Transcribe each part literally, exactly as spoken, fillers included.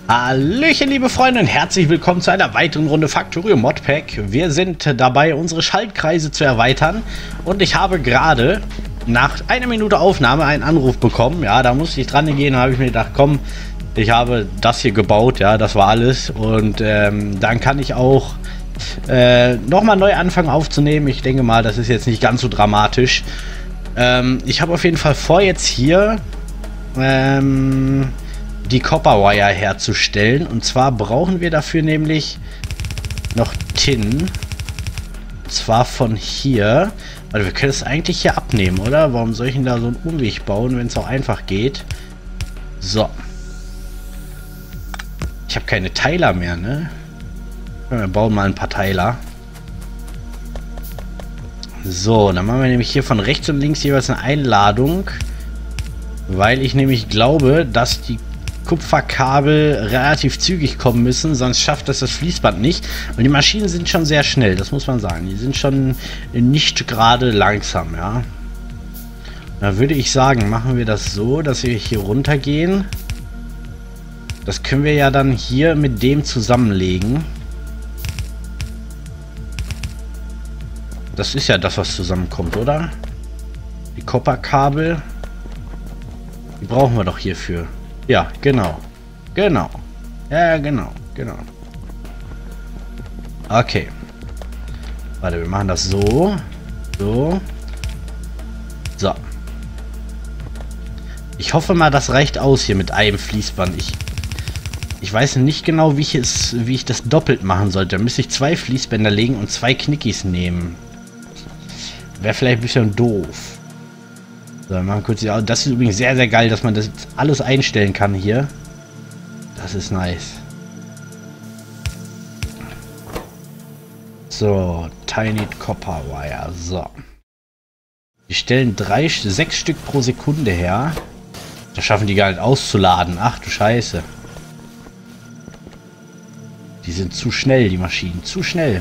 Hallöchen, liebe Freunde, und herzlich willkommen zu einer weiteren Runde Factorio Modpack. Wir sind dabei, unsere Schaltkreise zu erweitern, und ich habe gerade nach einer Minute Aufnahme einen Anruf bekommen. Ja, da musste ich dran gehen und habe ich mir gedacht, komm, ich habe das hier gebaut, ja, das war alles. Und ähm, dann kann ich auch äh, nochmal neu anfangen aufzunehmen. Ich denke mal, das ist jetzt nicht ganz so dramatisch. Ähm, ich habe auf jeden Fall vor, jetzt hier ähm, die Copperwire herzustellen. Und zwar brauchen wir dafür nämlich noch Tin. Und zwar von hier. Also wir können es eigentlich hier abnehmen, oder? Warum soll ich denn da so einen Umweg bauen, wenn es auch einfach geht? So. Ich habe keine Teiler mehr, ne? Wir bauen mal ein paar Teiler. So, dann machen wir nämlich hier von rechts und links jeweils eine Einladung. Weil ich nämlich glaube, dass die Kupferkabel relativ zügig kommen müssen, sonst schafft das das Fließband nicht. Und die Maschinen sind schon sehr schnell, das muss man sagen. Die sind schon nicht gerade langsam, ja. Da würde ich sagen, machen wir das so, dass wir hier runtergehen. Das können wir ja dann hier mit dem zusammenlegen. Das ist ja das, was zusammenkommt, oder? Die Kupferkabel. Die brauchen wir doch hierfür. Ja, genau. Genau. Ja, genau. Genau. Okay. Warte, wir machen das so. So. So. Ich hoffe mal, das reicht aus hier mit einem Fließband. Ich, ich weiß nicht genau, wie ich, es, wie ich das doppelt machen sollte. Da müsste ich zwei Fließbänder legen und zwei Knickis nehmen. Wäre vielleicht ein bisschen doof. So, wir machen kurz die Augen. Das ist übrigens sehr, sehr geil, dass man das alles einstellen kann hier. Das ist nice. So, Tiny Copper Wire. So. Wir stellen drei, sechs Stück pro Sekunde her. Das schaffen die gar nicht auszuladen. Ach du Scheiße. Die sind zu schnell, die Maschinen. Zu schnell.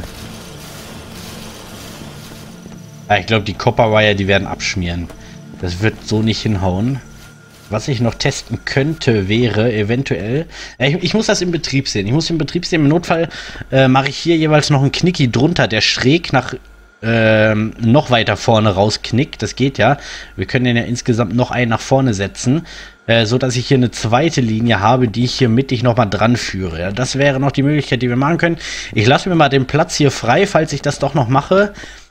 Ja, ich glaube, die Copper Wire, die werden abschmieren. Das wird so nicht hinhauen. Was ich noch testen könnte, wäre eventuell... Ich, ich muss das im Betrieb sehen. Ich muss im Betrieb sehen. Im Notfall äh, mache ich hier jeweils noch einen Knicki drunter, der schräg nach äh, noch weiter vorne rausknickt. Das geht ja. Wir können den ja insgesamt noch einen nach vorne setzen, äh, so dass ich hier eine zweite Linie habe, die ich hier mittig nochmal dran führe. Ja, das wäre noch die Möglichkeit, die wir machen können. Ich lasse mir mal den Platz hier frei, falls ich das doch noch mache.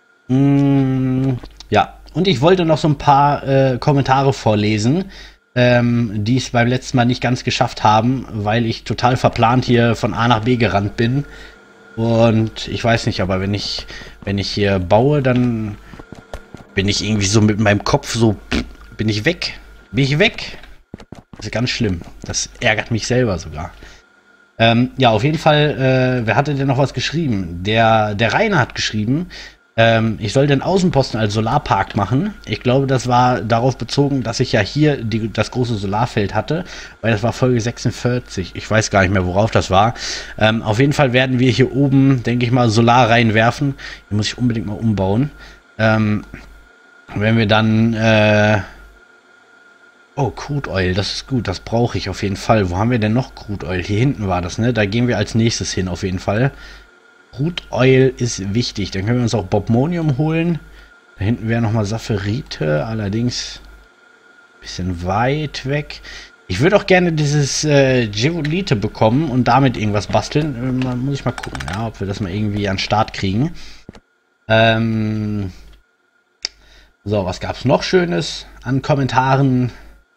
Mm, ja. Und ich wollte noch so ein paar äh, Kommentare vorlesen, ähm, die es beim letzten Mal nicht ganz geschafft haben, weil ich total verplant hier von A nach B gerannt bin. Und ich weiß nicht, aber wenn ich, wenn ich hier baue, dann bin ich irgendwie so mit meinem Kopf so, bin ich weg. Bin ich weg. Das ist ganz schlimm. Das ärgert mich selber sogar. Ähm, ja, auf jeden Fall, äh, wer hatte denn noch was geschrieben? Der, der Rainer hat geschrieben, Ähm, ich soll den Außenposten als Solarpark machen. Ich glaube, das war darauf bezogen, dass ich ja hier die, das große Solarfeld hatte, weil das war Folge sechsundvierzig. Ich weiß gar nicht mehr, worauf das war. Ähm, auf jeden Fall werden wir hier oben, denke ich mal, Solar reinwerfen. Die muss ich unbedingt mal umbauen. Ähm, wenn wir dann... Äh oh, Crude Oil, das ist gut, das brauche ich auf jeden Fall. Wo haben wir denn noch Crude Oil? Hier hinten war das, ne? Da gehen wir als nächstes hin, auf jeden Fall. Crude Oil ist wichtig. Dann können wir uns auch Bobmonium holen. Da hinten wäre nochmal Saphirite, allerdings ein bisschen weit weg. Ich würde auch gerne dieses äh, Geolite bekommen und damit irgendwas basteln. Äh, muss ich mal gucken, ja, ob wir das mal irgendwie an den Start kriegen. Ähm so, was gab es noch Schönes an Kommentaren?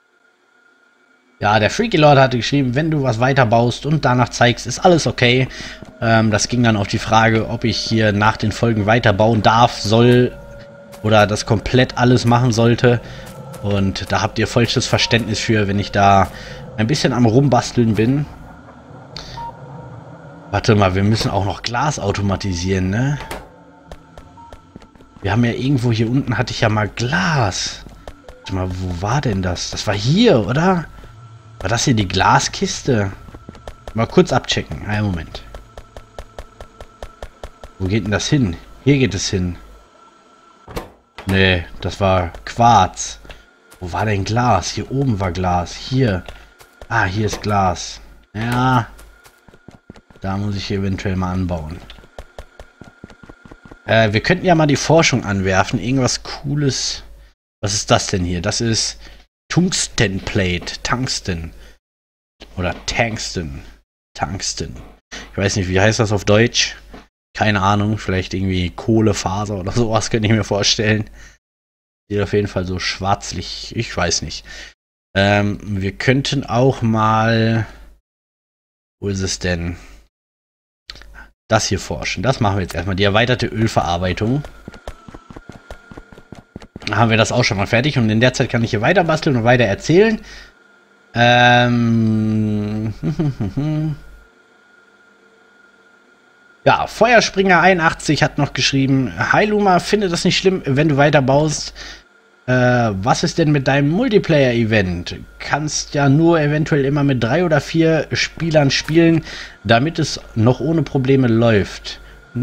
Ja, der Freaky Lord hatte geschrieben, wenn du was weiter baust und danach zeigst, ist alles okay. Ähm, das ging dann auf die Frage, ob ich hier nach den Folgen weiterbauen darf, soll oder das komplett alles machen sollte. Und da habt ihr vollstes Verständnis für, wenn ich da ein bisschen am Rumbasteln bin. Warte mal, wir müssen auch noch Glas automatisieren, ne? Wir haben ja irgendwo hier unten, hatte ich ja mal Glas. Warte mal, wo war denn das? Das war hier, oder? War das hier die Glaskiste? Mal kurz abchecken. Einen Moment. Wo geht denn das hin? Hier geht es hin. Nee, das war Quarz. Wo war denn Glas? Hier oben war Glas. Hier. Ah, hier ist Glas. Ja. Da muss ich eventuell mal anbauen. Äh, wir könnten ja mal die Forschung anwerfen. Irgendwas Cooles. Was ist das denn hier? Das ist Tungstenplate. Tungsten. Oder Tungsten. Tungsten. Ich weiß nicht, wie heißt das auf Deutsch? Keine Ahnung. Vielleicht irgendwie Kohlefaser oder sowas, könnte ich mir vorstellen. Sieht auf jeden Fall so schwarzlich. Ich weiß nicht. Ähm, wir könnten auch mal... Wo ist es denn? Das hier forschen. Das machen wir jetzt erstmal. Die erweiterte Ölverarbeitung. Dann haben wir das auch schon mal fertig. Und in der Zeit kann ich hier weiter basteln und weiter erzählen. Ähm... Ja, Feuerspringer einundachtzig hat noch geschrieben, hi Luma, finde das nicht schlimm, wenn du weiter baust. Äh, was ist denn mit deinem Multiplayer-Event? Kannst ja nur eventuell immer mit drei oder vier Spielern spielen, damit es noch ohne Probleme läuft.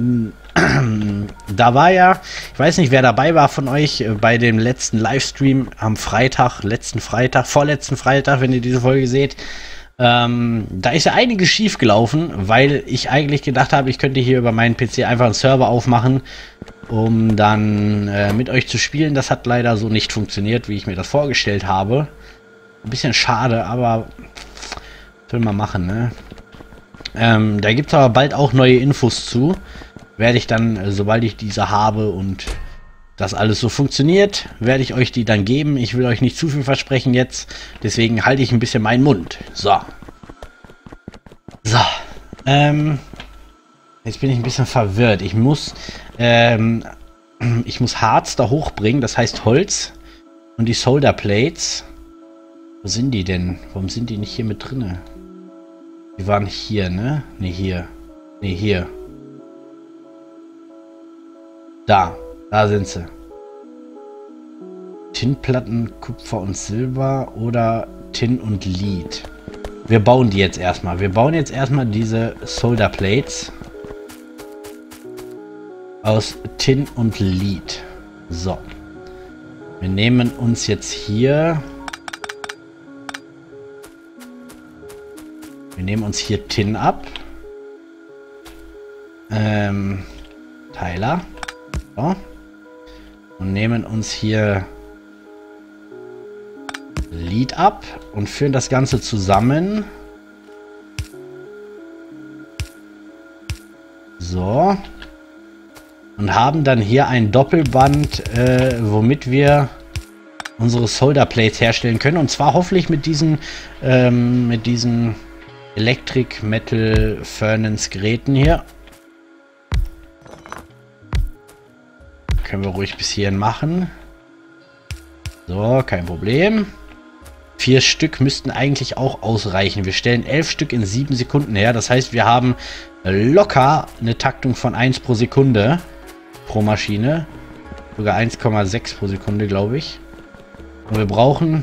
Da war ja, ich weiß nicht, wer dabei war von euch bei dem letzten Livestream am Freitag, letzten Freitag, vorletzten Freitag, wenn ihr diese Folge seht. Ähm, da ist ja einiges schief gelaufen, weil ich eigentlich gedacht habe, ich könnte hier über meinen P C einfach einen Server aufmachen, um dann äh, mit euch zu spielen. Das hat leider so nicht funktioniert, wie ich mir das vorgestellt habe. Ein bisschen schade, aber will man machen, ne? Ähm, da gibt es aber bald auch neue Infos zu. Werde ich dann, äh, sobald ich diese habe und das alles so funktioniert, werde ich euch die dann geben. Ich will euch nicht zu viel versprechen jetzt. Deswegen halte ich ein bisschen meinen Mund. So. So. Ähm. Jetzt bin ich ein bisschen verwirrt. Ich muss, ähm, ich muss Harz da hochbringen. Das heißt Holz. Und die Solder Plates. Wo sind die denn? Warum sind die nicht hier mit drinne? Die waren hier, ne? Ne, hier. Ne, hier. Da. Da sind sie. Tinplatten, Kupfer und Silber oder Tin und Lead. Wir bauen die jetzt erstmal. Wir bauen jetzt erstmal diese Solder Plates aus Tin und Lead. So. Wir nehmen uns jetzt hier... Wir nehmen uns hier Tin ab. Ähm... Teiler. So. Und nehmen uns hier Lead ab und führen das Ganze zusammen. So. Und haben dann hier ein Doppelband, äh, womit wir unsere Solder Plates herstellen können. Und zwar hoffentlich mit diesen, ähm, mit diesen Electric Metal Furnace Geräten hier. Können wir ruhig bis hierhin machen. So, kein Problem. Vier Stück müssten eigentlich auch ausreichen. Wir stellen elf Stück in sieben Sekunden her. Das heißt, wir haben locker eine Taktung von eins pro Sekunde pro Maschine. Sogar eins Komma sechs pro Sekunde, glaube ich. Und wir brauchen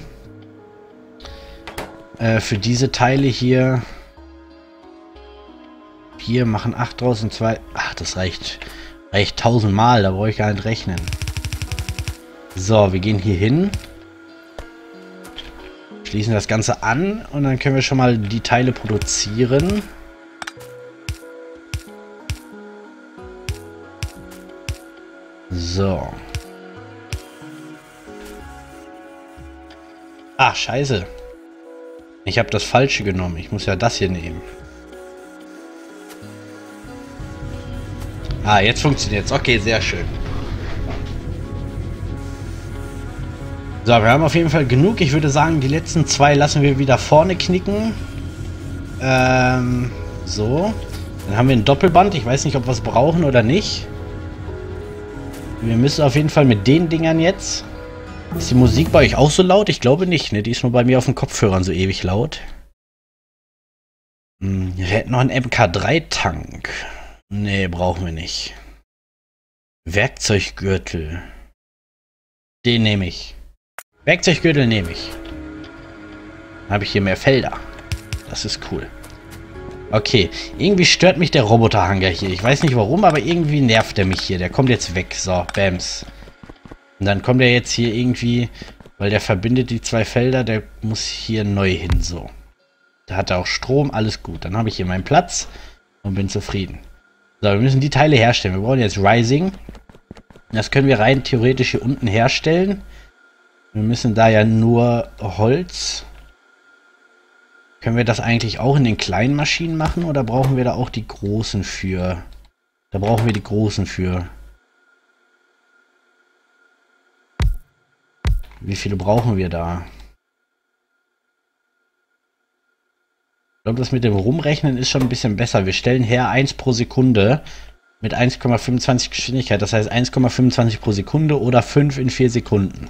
äh, für diese Teile hier... Hier machen acht draus und zwei... Ach, das reicht... Reicht tausendmal, da brauche ich gar nicht rechnen. So, wir gehen hier hin. Schließen das Ganze an und dann können wir schon mal die Teile produzieren. So. Ach, scheiße. Ich habe das Falsche genommen. Ich muss ja das hier nehmen. Ah, jetzt funktioniert es. Okay, sehr schön. So, wir haben auf jeden Fall genug. Ich würde sagen, die letzten zwei lassen wir wieder vorne knicken. Ähm, so. Dann haben wir ein Doppelband. Ich weiß nicht, ob wir es brauchen oder nicht. Wir müssen auf jeden Fall mit den Dingern jetzt... Ist die Musik bei euch auch so laut? Ich glaube nicht, ne? Die ist nur bei mir auf den Kopfhörern so ewig laut. Hm, wir hätten noch einen M K drei Tank. Nee, brauchen wir nicht. Werkzeuggürtel. Den nehme ich. Werkzeuggürtel nehme ich. Dann habe ich hier mehr Felder. Das ist cool. Okay, irgendwie stört mich der Roboterhanger hier. Ich weiß nicht warum, aber irgendwie nervt er mich hier. Der kommt jetzt weg. So, bams. Und dann kommt er jetzt hier irgendwie, weil der verbindet die zwei Felder, der muss hier neu hin. So. Da hat er auch Strom, alles gut. Dann habe ich hier meinen Platz und bin zufrieden. So, wir müssen die Teile herstellen. Wir brauchen jetzt Rising. Das können wir rein theoretisch hier unten herstellen. Wir müssen da ja nur Holz. Können wir das eigentlich auch in den kleinen Maschinen machen oder brauchen wir da auch die großen für? Da brauchen wir die großen für. Wie viele brauchen wir da? Ich glaube, das mit dem Rumrechnen ist schon ein bisschen besser. Wir stellen her eins pro Sekunde mit eins Komma fünfundzwanzig Geschwindigkeit. Das heißt eins Komma fünfundzwanzig pro Sekunde oder fünf in vier Sekunden.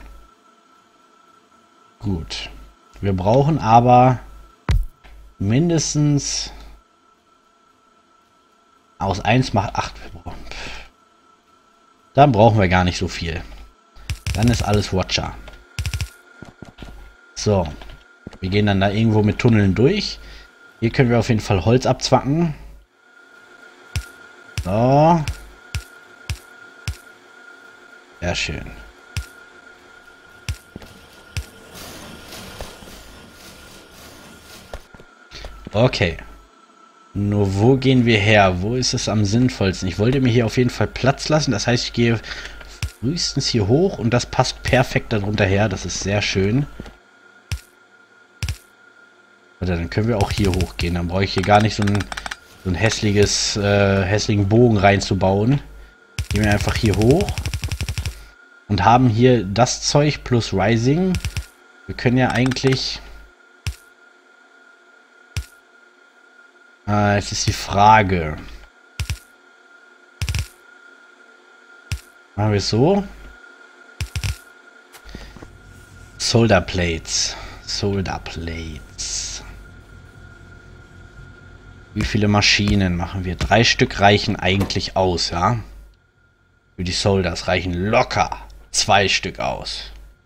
Gut. Wir brauchen aber mindestens aus eins macht acht. Dann brauchen wir gar nicht so viel. Dann ist alles Watcher. So. Wir gehen dann da irgendwo mit Tunneln durch. Hier können wir auf jeden Fall Holz abzwacken. So. Sehr schön. Okay. Nur wo gehen wir her? Wo ist es am sinnvollsten? Ich wollte mir hier auf jeden Fall Platz lassen. Das heißt, ich gehe frühestens hier hoch und das passt perfekt darunter her. Das ist sehr schön. Oder dann können wir auch hier hochgehen. Dann brauche ich hier gar nicht so ein, so ein hässliches, äh, hässlichen Bogen reinzubauen. Gehen wir einfach hier hoch. Und haben hier das Zeug plus Rising. Wir können ja eigentlich... Äh, jetzt ist die Frage. Machen wir es so. Solder Plates. Solder Plates. Wie viele Maschinen machen wir? Drei Stück reichen eigentlich aus, ja? Für die Solders reichen locker zwei Stück aus.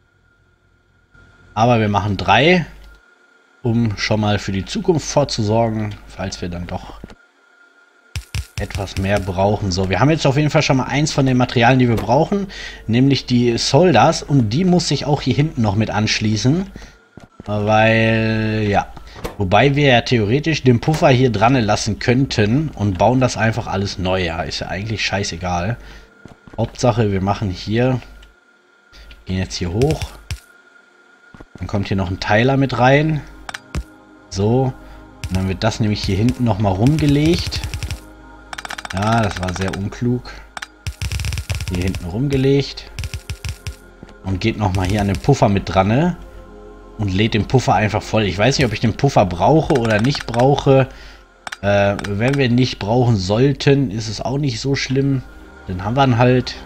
Aber wir machen drei, um schon mal für die Zukunft vorzusorgen, falls wir dann doch etwas mehr brauchen. So, wir haben jetzt auf jeden Fall schon mal eins von den Materialien, die wir brauchen, nämlich die Solders, und die muss sich auch hier hinten noch mit anschließen, weil, ja, wobei wir ja theoretisch den Puffer hier dran lassen könnten und bauen das einfach alles neu, ja, ist ja eigentlich scheißegal. Hauptsache, wir machen hier, gehen jetzt hier hoch, dann kommt hier noch ein Teiler mit rein. So, und dann wird das nämlich hier hinten nochmal rumgelegt. Ja, das war sehr unklug. Hier hinten rumgelegt. Und geht nochmal hier an den Puffer mit dran, ne? Und lädt den Puffer einfach voll. Ich weiß nicht, ob ich den Puffer brauche oder nicht brauche. Äh, wenn wir ihn nicht brauchen sollten, ist es auch nicht so schlimm. Dann haben wir ihn halt.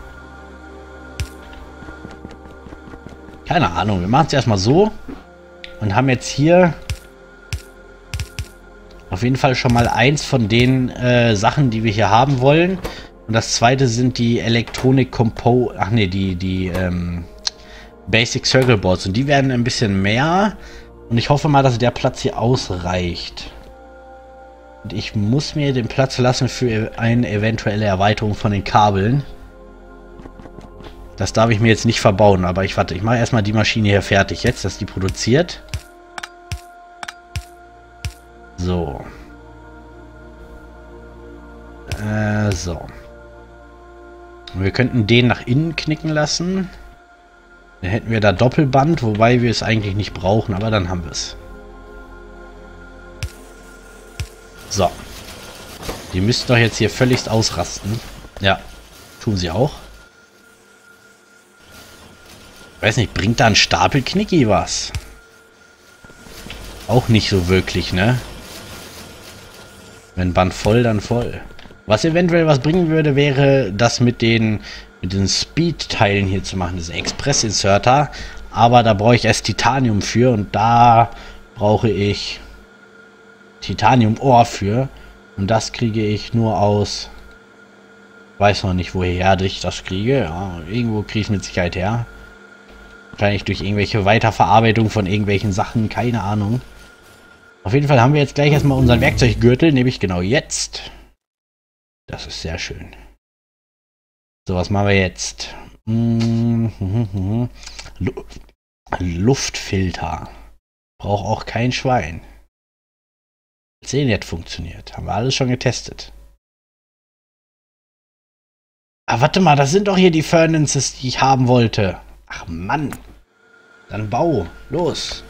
Keine Ahnung, wir machen es erstmal so. Und haben jetzt hier auf jeden Fall schon mal eins von den äh, Sachen, die wir hier haben wollen. Und das zweite sind die Electronic Compo... Ach nee, die, die ähm, Basic Circle Boards. Und die werden ein bisschen mehr. Und ich hoffe mal, dass der Platz hier ausreicht. Und ich muss mir den Platz lassen für eine eventuelle Erweiterung von den Kabeln. Das darf ich mir jetzt nicht verbauen. Aber ich warte, ich mache erstmal die Maschine hier fertig jetzt, dass die produziert. So. Äh, so. Wir könnten den nach innen knicken lassen. Dann hätten wir da Doppelband, wobei wir es eigentlich nicht brauchen, aber dann haben wir es. So. Die müssten doch jetzt hier völligst ausrasten. Ja, tun sie auch. Ich weiß nicht, bringt da ein Stapelknicki was? Auch nicht so wirklich, ne? Wenn Band voll, dann voll. Was eventuell was bringen würde, wäre das mit den mit den Speed-Teilen hier zu machen, das Express-Inserter. Aber da brauche ich erst Titanium für und da brauche ich Titanium-Ohr für. Und das kriege ich nur aus... Weiß noch nicht, woher ich das kriege. Ja, irgendwo kriege ich es mit Sicherheit her. Wahrscheinlich durch irgendwelche Weiterverarbeitung von irgendwelchen Sachen, keine Ahnung. Auf jeden Fall haben wir jetzt gleich erstmal unseren Werkzeuggürtel, nämlich genau jetzt. Das ist sehr schön. So, was machen wir jetzt? Luftfilter. Braucht auch kein Schwein. sehen, jetzt funktioniert. Haben wir alles schon getestet. Ah, warte mal, das sind doch hier die Furnaces, die ich haben wollte. Ach Mann. Dann bau. Los.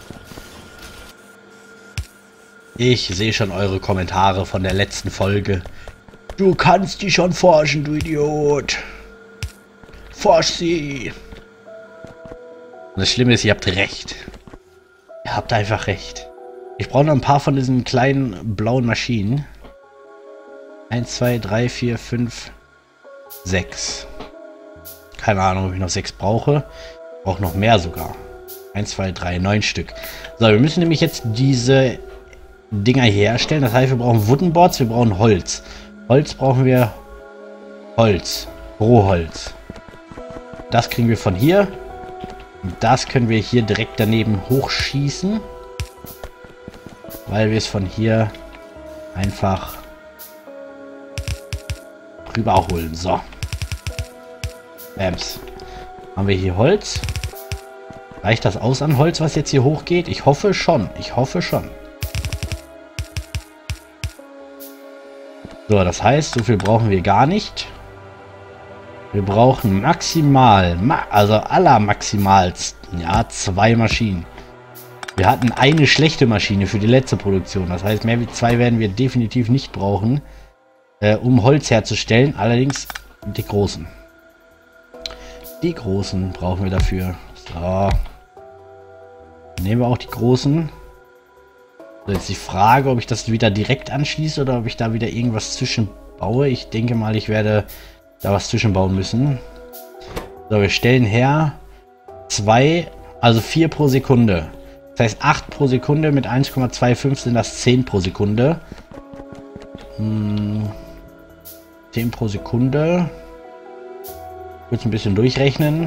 Ich sehe schon eure Kommentare von der letzten Folge. Du kannst die schon forschen, du Idiot. Forsch sie. Und das Schlimme ist, ihr habt recht. Ihr habt einfach recht. Ich brauche noch ein paar von diesen kleinen blauen Maschinen. eins, zwei, drei, vier, fünf, sechs. Keine Ahnung, ob ich noch sechs brauche. Ich brauche noch mehr sogar. eins, zwei, drei, neun Stück. So, wir müssen nämlich jetzt diese Dinger hier herstellen. Das heißt, wir brauchen Wooden Boards, wir brauchen Holz. Holz brauchen wir Holz. Rohholz. Das kriegen wir von hier. Und das können wir hier direkt daneben hochschießen. Weil wir es von hier einfach rüberholen. So. Bams. Haben wir hier Holz. Reicht das aus an Holz, was jetzt hier hochgeht? Ich hoffe schon. Ich hoffe schon. So, das heißt, so viel brauchen wir gar nicht. Wir brauchen maximal, also aller maximalsten, ja, zwei Maschinen. Wir hatten eine schlechte Maschine für die letzte Produktion. Das heißt, mehr wie zwei werden wir definitiv nicht brauchen, äh, um Holz herzustellen. Allerdings die großen. Die großen brauchen wir dafür. So. Nehmen wir auch die großen. So, jetzt die Frage, ob ich das wieder direkt anschließe oder ob ich da wieder irgendwas zwischenbaue. Ich denke mal, ich werde da was zwischenbauen müssen. So, wir stellen her zwei, also vier pro Sekunde. Das heißt acht pro Sekunde mit eins Komma fünfundzwanzig sind das zehn pro Sekunde. Hm, zehn pro Sekunde. Kurz ein bisschen durchrechnen.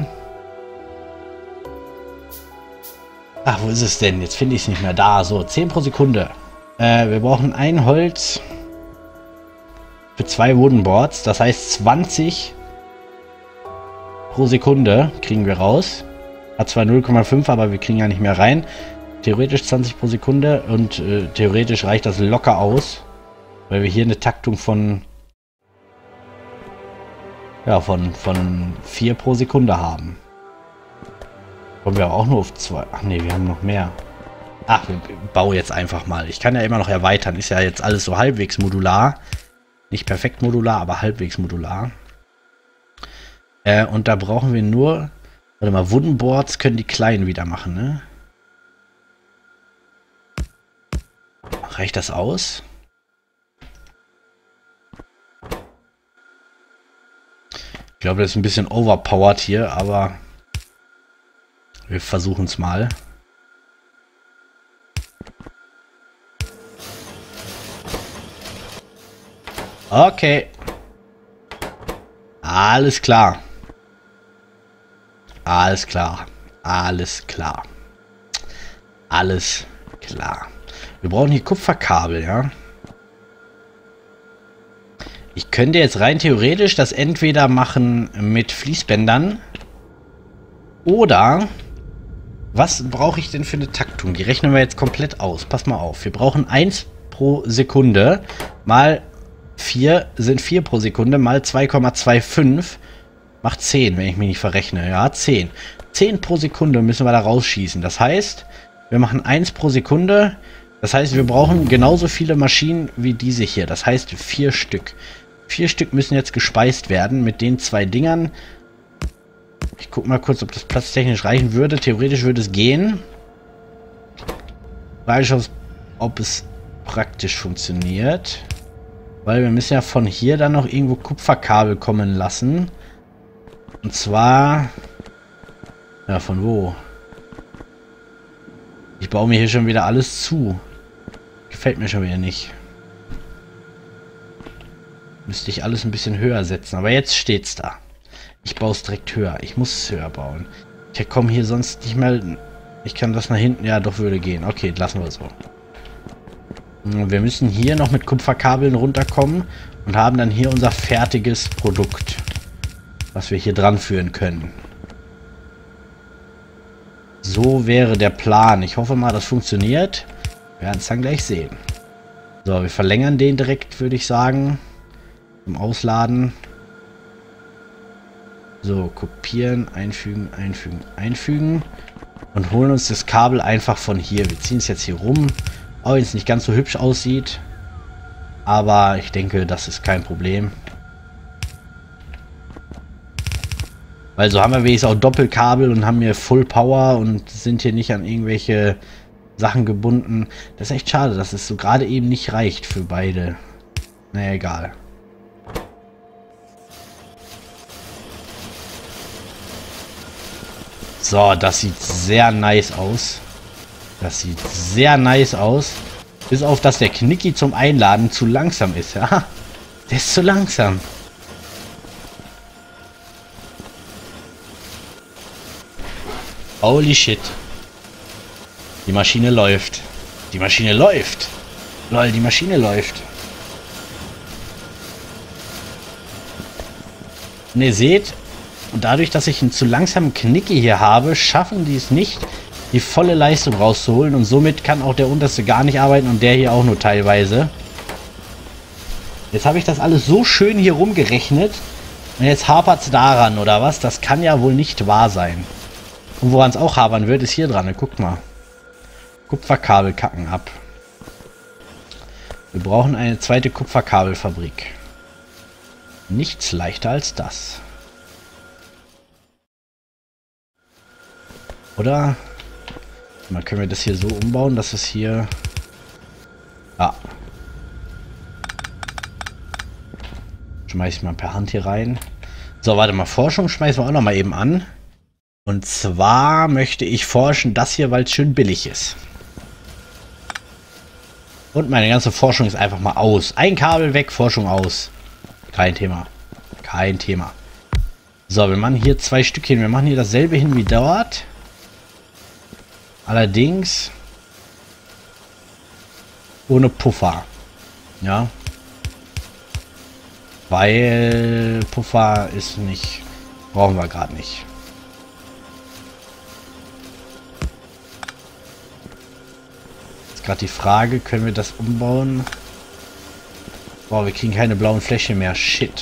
Ach, wo ist es denn? Jetzt finde ich es nicht mehr da. So, zehn pro Sekunde. Äh, wir brauchen ein Holz für zwei Wooden Boards. Das heißt zwanzig pro Sekunde kriegen wir raus. Hat zwar null Komma fünf, aber wir kriegen ja nicht mehr rein. Theoretisch zwanzig pro Sekunde und äh, theoretisch reicht das locker aus, weil wir hier eine Taktung von ja von von vier pro Sekunde haben. Kommen wir auch nur auf zwei. Ach nee, wir haben noch mehr. Ach, wir bauen jetzt einfach mal. Ich kann ja immer noch erweitern. Ist ja jetzt alles so halbwegs modular. Nicht perfekt modular, aber halbwegs modular. Äh, und da brauchen wir nur... Warte mal, Wooden Boards können die kleinen wieder machen, ne? Reicht das aus? Ich glaube, das ist ein bisschen overpowered hier, aber wir versuchen es mal. Okay. Alles klar. Alles klar. Alles klar. Alles klar. Wir brauchen hier Kupferkabel, ja. Ich könnte jetzt rein theoretisch das entweder machen mit Fließbändern oder was brauche ich denn für eine Taktung? Die rechnen wir jetzt komplett aus. Pass mal auf. Wir brauchen eins pro Sekunde mal vier sind vier pro Sekunde mal zwei Komma fünfundzwanzig macht zehn, wenn ich mich nicht verrechne. Ja, zehn. zehn pro Sekunde müssen wir da rausschießen. Das heißt, wir machen eins pro Sekunde. Das heißt, wir brauchen genauso viele Maschinen wie diese hier. Das heißt, vier Stück. Vier Stück müssen jetzt gespeist werden mit den zwei Dingern. Ich gucke mal kurz, ob das platztechnisch reichen würde. Theoretisch würde es gehen. Frage ich, ob es praktisch funktioniert. Weil wir müssen ja von hier dann noch irgendwo Kupferkabel kommen lassen. Und zwar... Ja, von wo? Ich baue mir hier schon wieder alles zu. Gefällt mir schon wieder nicht. Müsste ich alles ein bisschen höher setzen. Aber jetzt steht's da. Ich baue es direkt höher. Ich muss es höher bauen. Ich komme hier sonst nicht mehr... Ich kann das nach hinten... Ja, doch, würde gehen. Okay, lassen wir so. Wir müssen hier noch mit Kupferkabeln runterkommen und haben dann hier unser fertiges Produkt, was wir hier dran führen können. So wäre der Plan. Ich hoffe mal, das funktioniert. Wir werden es dann gleich sehen. So, wir verlängern den direkt, würde ich sagen. Zum Ausladen. So, kopieren, einfügen, einfügen, einfügen. Und holen uns das Kabel einfach von hier. Wir ziehen es jetzt hier rum. Auch wenn es nicht ganz so hübsch aussieht. Aber ich denke, das ist kein Problem. Weil so haben wir wenigstens auch Doppelkabel und haben hier Full Power und sind hier nicht an irgendwelche Sachen gebunden. Das ist echt schade, dass es so gerade eben nicht reicht für beide. Naja, egal. So, das sieht sehr nice aus. Das sieht sehr nice aus. Bis auf, dass der Knicki zum Einladen zu langsam ist, ja. Der ist zu langsam. Holy shit. Die Maschine läuft. Die Maschine läuft. Lol, die Maschine läuft. Und ihr seht, dadurch, dass ich einen zu langsamen Knicki hier habe, schaffen die es nicht, die volle Leistung rauszuholen. Und somit kann auch der unterste gar nicht arbeiten und der hier auch nur teilweise. Jetzt habe ich das alles so schön hier rumgerechnet. Und jetzt hapert es daran, oder was? Das kann ja wohl nicht wahr sein. Und woran es auch hapern wird, ist hier dran. Guckt mal. Kupferkabel kacken ab. Wir brauchen eine zweite Kupferkabelfabrik. Nichts leichter als das. Oder? Mal können wir das hier so umbauen, dass es hier... Ah. Schmeiß ich mal per Hand hier rein. So, warte mal. Forschung schmeißen wir auch noch mal eben an. Und zwar möchte ich forschen das hier, weil es schön billig ist. Und meine ganze Forschung ist einfach mal aus. Ein Kabel weg, Forschung aus. Kein Thema. Kein Thema. So, wir machen hier zwei Stück hin. Wir machen hier dasselbe hin wie dort. Allerdings ohne Puffer. Ja. Weil Puffer ist nicht... Brauchen wir gerade nicht. Gerade die Frage, können wir das umbauen? Boah, wir kriegen keine blauen Flächen mehr. Shit.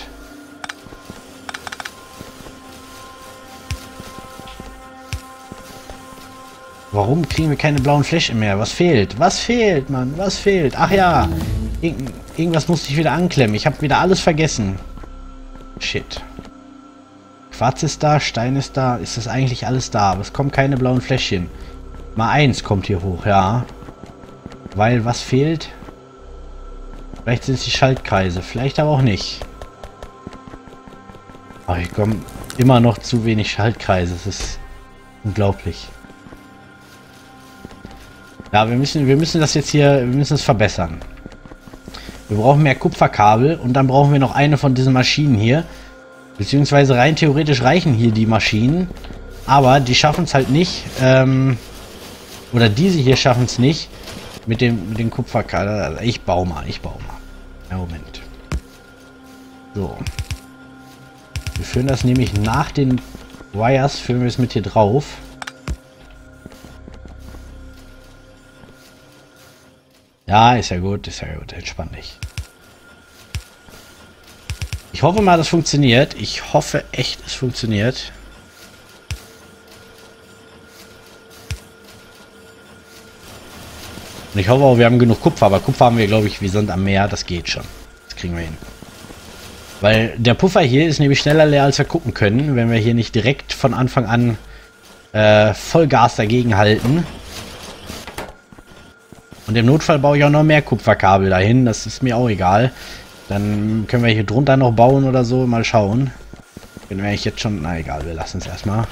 Warum kriegen wir keine blauen Flächen mehr? Was fehlt? Was fehlt, Mann? Was fehlt? Ach ja. Irgend irgendwas musste ich wieder anklemmen. Ich habe wieder alles vergessen. Shit. Quarz ist da, Stein ist da. Ist das eigentlich alles da? Aber es kommen keine blauen Fläschchen. Mal eins kommt hier hoch, ja. Weil, was fehlt? Vielleicht sind es die Schaltkreise. Vielleicht aber auch nicht. Aber hier kommen immer noch zu wenig Schaltkreise. Das ist unglaublich. Ja, wir müssen, wir müssen das jetzt hier, wir müssen es verbessern. Wir brauchen mehr Kupferkabel und dann brauchen wir noch eine von diesen Maschinen hier. Beziehungsweise rein theoretisch reichen hier die Maschinen. Aber die schaffen es halt nicht. Ähm, oder diese hier schaffen es nicht. Mit dem, mit dem Kupferkabel. Ich baue mal, ich baue mal. Ja, Moment. So. Wir führen das nämlich nach den Wires, führen wir es mit hier drauf. Ja, ist ja gut, ist ja gut. Entspann dich. Ich hoffe mal, das funktioniert. Ich hoffe echt, es funktioniert. Und ich hoffe auch, wir haben genug Kupfer. Aber Kupfer haben wir, glaube ich, wie Sand am Meer. Das geht schon. Das kriegen wir hin. Weil der Puffer hier ist nämlich schneller leer, als wir gucken können. Wenn wir hier nicht direkt von Anfang an äh, Vollgas dagegen halten. Und im Notfall baue ich auch noch mehr Kupferkabel dahin. Das ist mir auch egal. Dann können wir hier drunter noch bauen oder so. Mal schauen. Können wir eigentlich jetzt schon... Na egal, wir lassen es erstmal.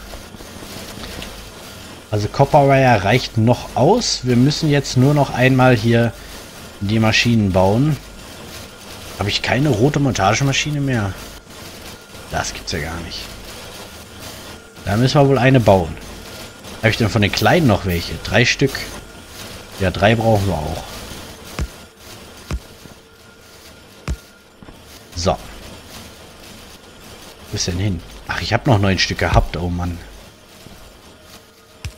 Also Copperwire reicht noch aus. Wir müssen jetzt nur noch einmal hier die Maschinen bauen. Habe ich keine rote Montagemaschine mehr? Das gibt's ja gar nicht. Da müssen wir wohl eine bauen. Habe ich denn von den kleinen noch welche? Drei Stück. Ja, drei brauchen wir auch. So. Wo ist denn hin? Ach, ich habe noch neun Stück gehabt. Oh Mann.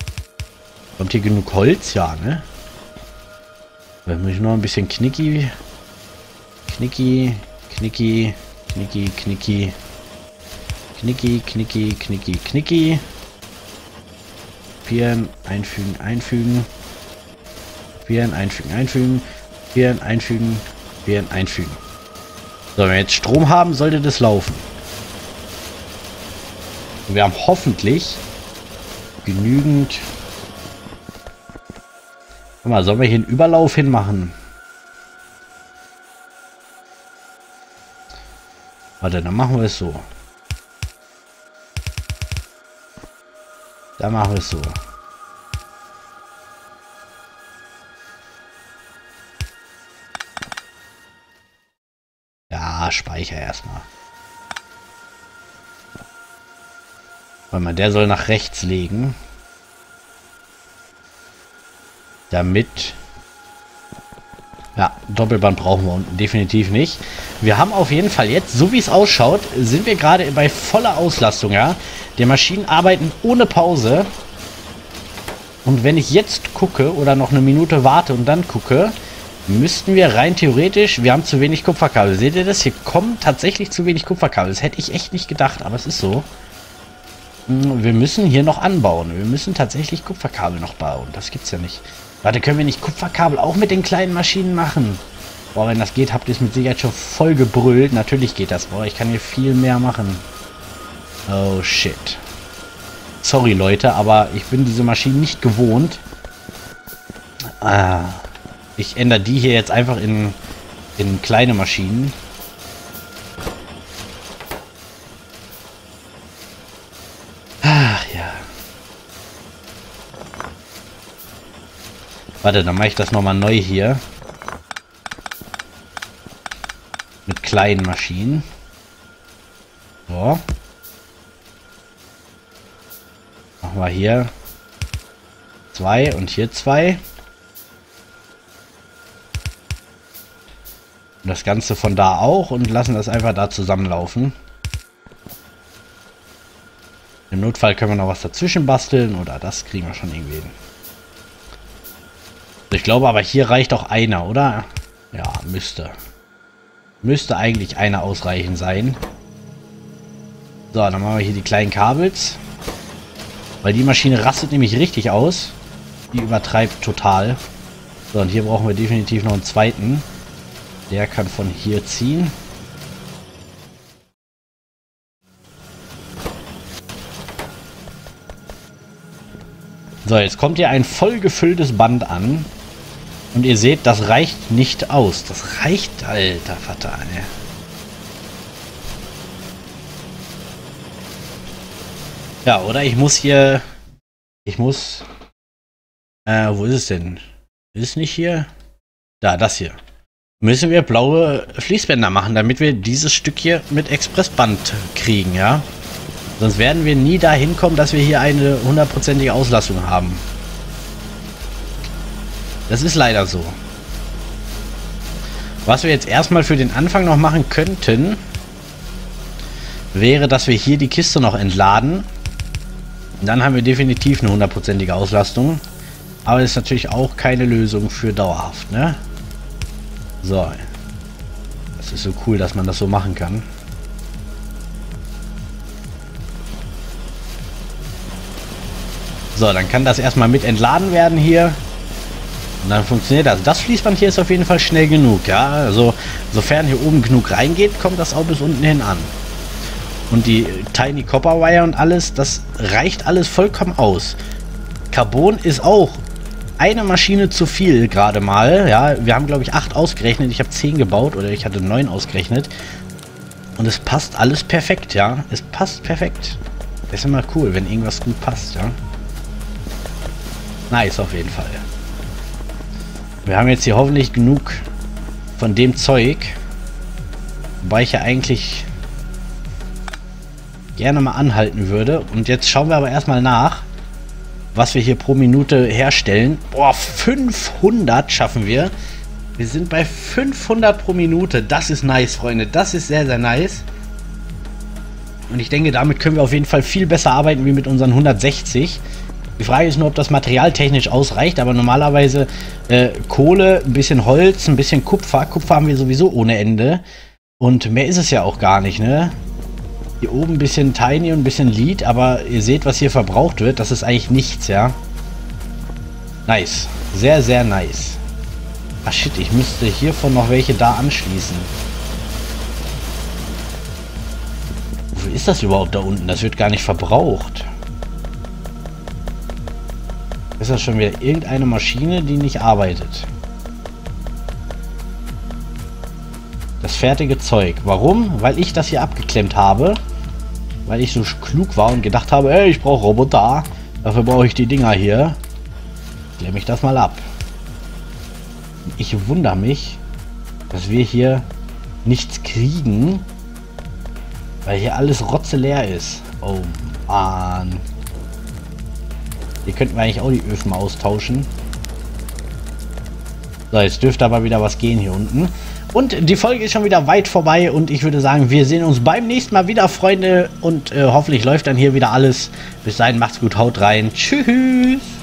Kommt hier genug Holz? Ja, ne? Da muss ich noch ein bisschen Knicki Knicki, Knicki, Knicki, Knicki. Knicki, Knicki, Knicki, Knicki. Kopieren, einfügen, einfügen. Kopieren, einfügen, einfügen. Kopieren, einfügen, kopieren, einfügen. So, wenn wir jetzt Strom haben, sollte das laufen. Und wir haben hoffentlich genügend. Guck mal, sollen wir hier einen Überlauf hinmachen? Warte, dann machen wir es so. Dann machen wir es so. Ja, speicher erstmal. Warte mal, der soll nach rechts legen. Damit... Ja, Doppelband brauchen wir unten definitiv nicht. Wir haben auf jeden Fall jetzt, so wie es ausschaut, sind wir gerade bei voller Auslastung, ja. Die Maschinen arbeiten ohne Pause. Und wenn ich jetzt gucke oder noch eine Minute warte und dann gucke, müssten wir rein theoretisch, wir haben zu wenig Kupferkabel. Seht ihr das? Hier kommen tatsächlich zu wenig Kupferkabel. Das hätte ich echt nicht gedacht, aber es ist so. Wir müssen hier noch anbauen. Wir müssen tatsächlich Kupferkabel noch bauen. Das gibt's ja nicht. Warte, können wir nicht Kupferkabel auch mit den kleinen Maschinen machen? Boah, wenn das geht, habt ihr es mit Sicherheit schon voll gebrüllt. Natürlich geht das. Boah, ich kann hier viel mehr machen. Oh, shit. Sorry, Leute, aber ich bin diese Maschinen nicht gewohnt. Ah, ich ändere die hier jetzt einfach in, in kleine Maschinen. Ach, ja. Warte, dann mache ich das nochmal neu hier. Mit kleinen Maschinen. So. Machen wir hier zwei und hier zwei. Und das Ganze von da auch und lassen das einfach da zusammenlaufen. Im Notfall können wir noch was dazwischen basteln oder das kriegen wir schon irgendwie hin. Ich glaube aber hier reicht auch einer, oder? Ja, müsste. Müsste eigentlich einer ausreichend sein. So, dann machen wir hier die kleinen Kabels. Weil die Maschine rastet nämlich richtig aus. Die übertreibt total. So, und hier brauchen wir definitiv noch einen zweiten. Der kann von hier ziehen. So, jetzt kommt hier ein voll gefülltes Band an. Und ihr seht, das reicht nicht aus. Das reicht, alter Vater. Ne? Ja, oder ich muss hier... Ich muss... Äh, wo ist es denn? Ist es nicht hier? Da, das hier. Müssen wir blaue Fließbänder machen, damit wir dieses Stück hier mit Expressband kriegen, ja? Sonst werden wir nie dahin kommen, dass wir hier eine hundertprozentige Auslastung haben. Das ist leider so. Was wir jetzt erstmal für den Anfang noch machen könnten, wäre, dass wir hier die Kiste noch entladen. Dann haben wir definitiv eine hundertprozentige Auslastung. Aber das ist natürlich auch keine Lösung für dauerhaft, ne? So. Das ist so cool, dass man das so machen kann. So, dann kann das erstmal mit entladen werden hier. Und dann funktioniert das. Das Fließband hier ist auf jeden Fall schnell genug, ja. Also, sofern hier oben genug reingeht, kommt das auch bis unten hin an. Und die Tiny Copper Wire und alles, das reicht alles vollkommen aus. Carbon ist auch eine Maschine zu viel gerade mal. Ja, wir haben glaube ich acht ausgerechnet. Ich habe zehn gebaut oder ich hatte neun ausgerechnet. Und es passt alles perfekt, ja. Es passt perfekt. Das ist immer cool, wenn irgendwas gut passt, ja. Nice auf jeden Fall. Wir haben jetzt hier hoffentlich genug von dem Zeug. Wobei ich ja eigentlich gerne mal anhalten würde. Und jetzt schauen wir aber erstmal nach, was wir hier pro Minute herstellen. Boah, fünfhundert schaffen wir. Wir sind bei fünfhundert pro Minute. Das ist nice, Freunde. Das ist sehr, sehr nice. Und ich denke, damit können wir auf jeden Fall viel besser arbeiten wie mit unseren hundertsechzig. Die Frage ist nur, ob das materialtechnisch ausreicht, aber normalerweise äh, Kohle, ein bisschen Holz, ein bisschen Kupfer. Kupfer haben wir sowieso ohne Ende. Und mehr ist es ja auch gar nicht, ne? Hier oben ein bisschen Tiny und ein bisschen Lead, aber ihr seht, was hier verbraucht wird. Das ist eigentlich nichts, ja? Nice. Sehr, sehr nice. Ach shit, ich müsste hiervon noch welche da anschließen. Wofür ist das überhaupt da unten? Das wird gar nicht verbraucht. Ist das schon wieder irgendeine Maschine, die nicht arbeitet? Das fertige Zeug. Warum? Weil ich das hier abgeklemmt habe. Weil ich so klug war und gedacht habe, ey, ich brauche Roboter. Dafür brauche ich die Dinger hier. Klemme ich das mal ab. Ich wundere mich, dass wir hier nichts kriegen. Weil hier alles rotzeleer ist. Oh Mann. Hier könnten wir eigentlich auch die Öfen austauschen. So, jetzt dürfte aber wieder was gehen hier unten. Und die Folge ist schon wieder weit vorbei und ich würde sagen, wir sehen uns beim nächsten Mal wieder, Freunde. Und äh, hoffentlich läuft dann hier wieder alles. Bis dahin, macht's gut, haut rein. Tschüss.